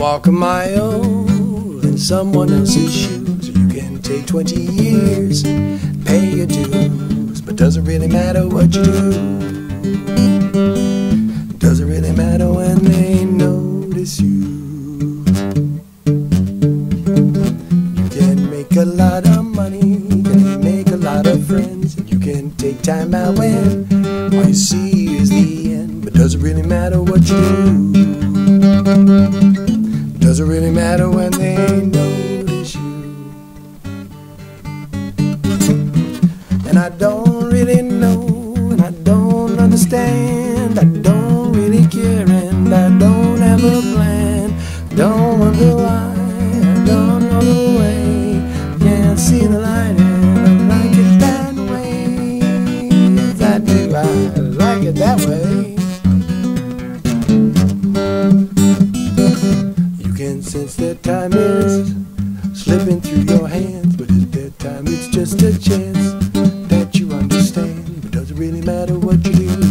walk a mile in someone else's shoes. You can take 20 years, pay your dues, but doesn't really matter what you do. Doesn't really matter when they notice you. You can make a lot of money, you can make a lot of friends, and you can take time out when all you see is the end. But doesn't really matter what you do. Doesn't really matter when they notice you. And I don't really know, and I don't understand, I don't really care, and I don't have a plan. Don't wonder why, I don't know the way. Can't see the light and I like it that way. Yes, I do, I like it that way. You can sense that time is slipping through your hands, but at that time it's just a chance that you understand. But doesn't really matter what you do.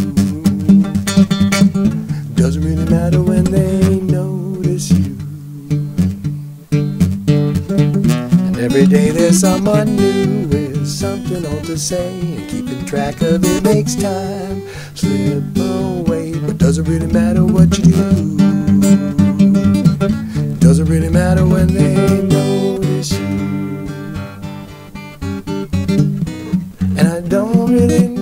Doesn't really matter when they notice you. And every day there's someone new with something on to say, and keeping track of it makes time slip away. But doesn't really matter what you do. Doesn't really matter when they notice you. And I don't really know